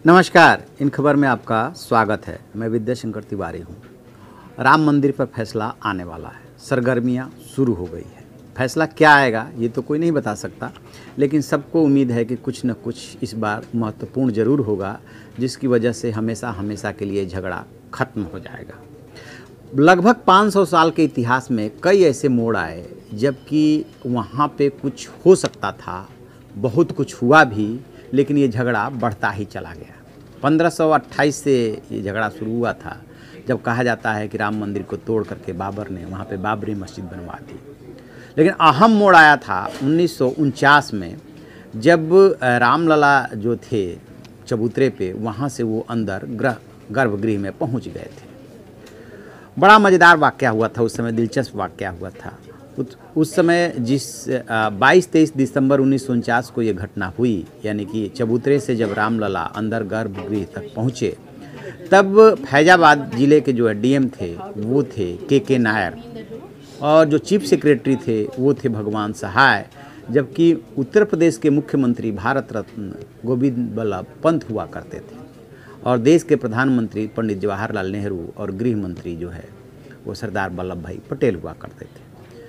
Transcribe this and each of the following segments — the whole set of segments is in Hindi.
नमस्कार, इन खबर में आपका स्वागत है। मैं विद्याशंकर तिवारी हूँ। राम मंदिर पर फैसला आने वाला है, सरगर्मियाँ शुरू हो गई है। फैसला क्या आएगा ये तो कोई नहीं बता सकता, लेकिन सबको उम्मीद है कि कुछ न कुछ इस बार महत्वपूर्ण जरूर होगा, जिसकी वजह से हमेशा हमेशा के लिए झगड़ा खत्म हो जाएगा। लगभग 500 साल के इतिहास में कई ऐसे मोड़ आए जबकि वहाँ पे कुछ हो सकता था, बहुत कुछ हुआ भी, लेकिन ये झगड़ा बढ़ता ही चला गया। 1528 से ये झगड़ा शुरू हुआ था, जब कहा जाता है कि राम मंदिर को तोड़ करके बाबर ने वहाँ पे बाबरी मस्जिद बनवा दी। लेकिन अहम मोड़ आया था 1949 में, जब रामलला जो थे चबूतरे पे, वहाँ से वो अंदर गर्भगृह में पहुँच गए थे। बड़ा मज़ेदार वाक़या हुआ था उस समय, दिलचस्प वाक़या हुआ था। उस समय जिस 22-23 दिसंबर 1949 को ये घटना हुई, यानी कि चबूतरे से जब रामलला अंदर गर्भगृह तक पहुँचे, तब फैजाबाद ज़िले के जो डीएम थे वो थे के नायर, और जो चीफ सेक्रेटरी थे वो थे भगवान सहाय, जबकि उत्तर प्रदेश के मुख्यमंत्री भारत रत्न गोविंद बल्लभ पंत हुआ करते थे, और देश के प्रधानमंत्री पंडित जवाहरलाल नेहरू और गृह मंत्री जो है वो सरदार वल्लभ भाई पटेल हुआ करते थे।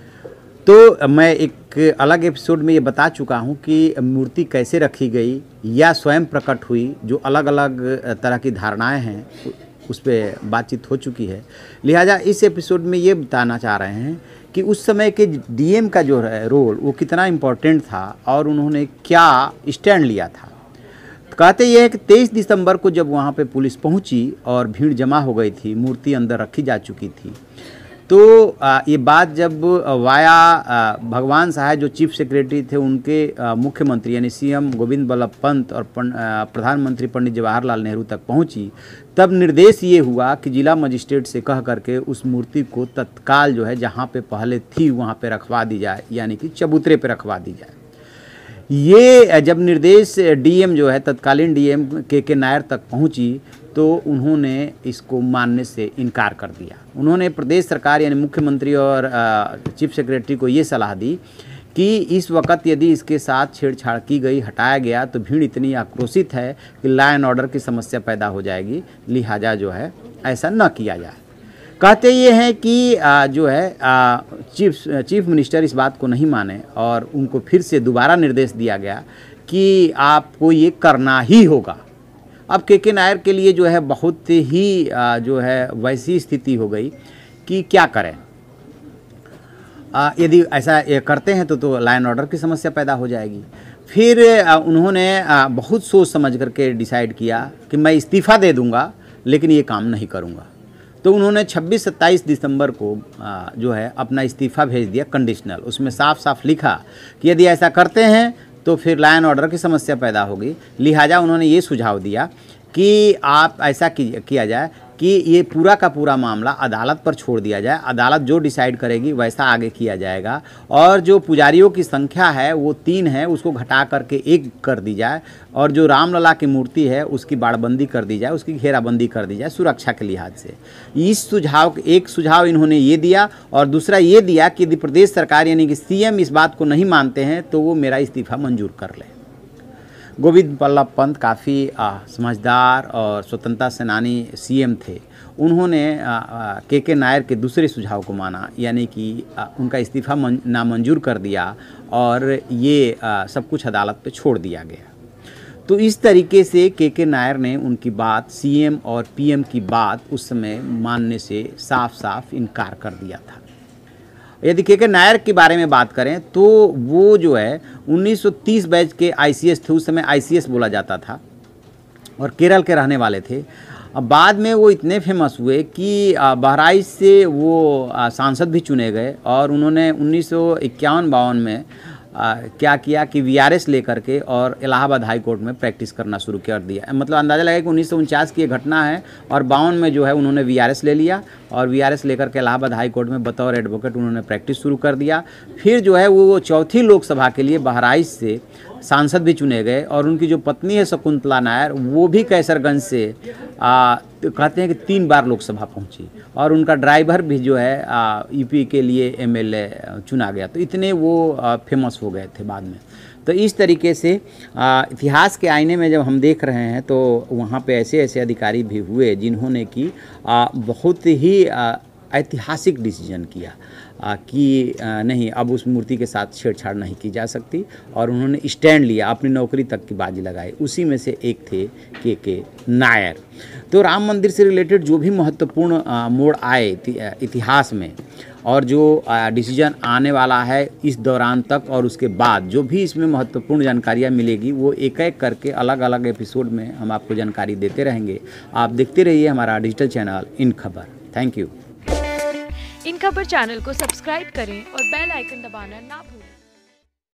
तो मैं एक अलग एपिसोड में ये बता चुका हूँ कि मूर्ति कैसे रखी गई या स्वयं प्रकट हुई, जो अलग अलग तरह की धारणाएं हैं उस पर बातचीत हो चुकी है। लिहाजा इस एपिसोड में ये बताना चाह रहे हैं कि उस समय के डीएम का जो रोल वो कितना इम्पोर्टेंट था और उन्होंने क्या स्टैंड लिया था। कहते ये है कि 23 दिसंबर को जब वहाँ पे पुलिस पहुँची और भीड़ जमा हो गई थी, मूर्ति अंदर रखी जा चुकी थी, तो ये बात जब वाया भगवान सहाय जो चीफ सेक्रेटरी थे उनके मुख्यमंत्री यानी सीएम गोविंद बल्लभ पंत और प्रधानमंत्री पंडित जवाहरलाल नेहरू तक पहुंची, तब निर्देश ये हुआ कि जिला मजिस्ट्रेट से कह करके उस मूर्ति को तत्काल जो है जहां पे पहले थी वहां पे रखवा दी जाए, यानी कि चबूतरे पे रखवा दी जाए। ये जब निर्देश डीएम जो है तत्कालीन डीएम के नायर तक पहुंची, तो उन्होंने इसको मानने से इनकार कर दिया। उन्होंने प्रदेश सरकार यानी मुख्यमंत्री और चीफ सेक्रेटरी को ये सलाह दी कि इस वक्त यदि इसके साथ छेड़छाड़ की गई, हटाया गया, तो भीड़ इतनी आक्रोशित है कि लॉ एंड ऑर्डर की समस्या पैदा हो जाएगी, लिहाजा जो है ऐसा न किया जाए। कहते ये हैं कि जो है चीफ मिनिस्टर इस बात को नहीं माने और उनको फिर से दोबारा निर्देश दिया गया कि आपको ये करना ही होगा। अब के नायर के लिए जो है बहुत ही जो है वैसी स्थिति हो गई कि क्या करें। यदि ऐसा करते हैं तो लॉ एंड ऑर्डर की समस्या पैदा हो जाएगी। फिर उन्होंने बहुत सोच समझ करके डिसाइड किया कि मैं इस्तीफ़ा दे दूंगा, लेकिन ये काम नहीं करूंगा। तो उन्होंने 26-27 दिसंबर को जो है अपना इस्तीफ़ा भेज दिया कंडीशनल। उसमें साफ साफ लिखा कि यदि ऐसा करते हैं तो फिर लॉ एंड ऑर्डर की समस्या पैदा होगी। लिहाजा उन्होंने ये सुझाव दिया कि आप ऐसा किया जाए कि ये पूरा का पूरा मामला अदालत पर छोड़ दिया जाए, अदालत जो डिसाइड करेगी वैसा आगे किया जाएगा, और जो पुजारियों की संख्या है वो 3 है, उसको घटा करके 1 कर दी जाए, और जो रामलला की मूर्ति है उसकी बाड़बंदी कर दी जाए, उसकी घेराबंदी कर दी जाए सुरक्षा के लिहाज से। एक सुझाव इन्होंने ये दिया, और दूसरा ये दिया कि यदि प्रदेश सरकार यानी कि सीएम इस बात को नहीं मानते हैं तो वो मेरा इस्तीफ़ा मंजूर कर ले। गोविंद बल्लभ पंत काफ़ी समझदार और स्वतंत्रता सेनानी सीएम थे। उन्होंने के नायर के दूसरे सुझाव को माना, यानी कि उनका इस्तीफ़ा नामंजूर कर दिया और ये सब कुछ अदालत पे छोड़ दिया गया। तो इस तरीके से के नायर ने उनकी बात, सीएम और पीएम की बात उस समय मानने से साफ साफ इनकार कर दिया था। यदि के नायर के बारे में बात करें तो वो जो है 1930 बैच के आईसीएस थे, उस समय आईसीएस बोला जाता था, और केरल के रहने वाले थे। अब बाद में वो इतने फेमस हुए कि बहराइच से वो सांसद भी चुने गए, और उन्होंने 1951-52 में क्या किया कि वीआरएस लेकर के और इलाहाबाद हाई कोर्ट में प्रैक्टिस करना शुरू कर दिया। मतलब अंदाज़ा लगा कि 1949 की ये घटना है, और 52 में जो है उन्होंने वीआरएस ले लिया, और वीआरएस लेकर के इलाहाबाद हाई कोर्ट में बतौर एडवोकेट उन्होंने प्रैक्टिस शुरू कर दिया। फिर जो है वो चौथी लोकसभा के लिए बहराइच से सांसद भी चुने गए, और उनकी जो पत्नी है शकुंतला नायर, वो भी कैसरगंज से कहते हैं कि 3 बार लोकसभा पहुंची, और उनका ड्राइवर भी जो है यूपी के लिए एमएलए चुना गया। तो इतने वो फेमस हो गए थे बाद में। तो इस तरीके से इतिहास के आईने में जब हम देख रहे हैं तो वहाँ पे ऐसे ऐसे अधिकारी भी हुए जिन्होंने कि बहुत ही ऐतिहासिक डिसीजन किया कि नहीं, अब उस मूर्ति के साथ छेड़छाड़ नहीं की जा सकती, और उन्होंने स्टैंड लिया, अपनी नौकरी तक की बाजी लगाई। उसी में से एक थे के नायर। तो राम मंदिर से रिलेटेड जो भी महत्वपूर्ण मोड़ आए इतिहास में, और जो डिसीजन आने वाला है इस दौरान तक और उसके बाद जो भी इसमें महत्वपूर्ण जानकारियाँ मिलेगी, वो एक एक करके अलग अलग एपिसोड में हम आपको जानकारी देते रहेंगे। आप देखते रहिए हमारा डिजिटल चैनल इन खबर। Thank you. इन खबर चैनल को सब्सक्राइब करें और बेल आइकन दबाना ना भूलें।